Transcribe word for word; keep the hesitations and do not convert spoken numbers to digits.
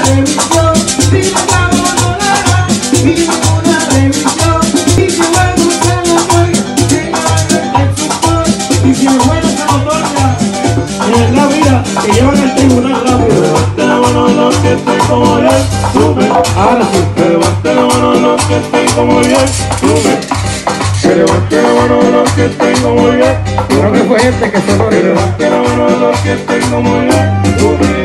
revisión, si no acabo no la hará, y una revisión, y si luego se la juega, llega el sector, y si el juego se lo otorga, en la vida, que llevan al tribunal rápido. Levante la mano los que estén como yo, sube. Ahora sí. Que levante la mano los que estén como yo, sube. Que levante la mano los que estén como yo, Creo que fue este que se lo que levante la mano los que estén como yo, sube.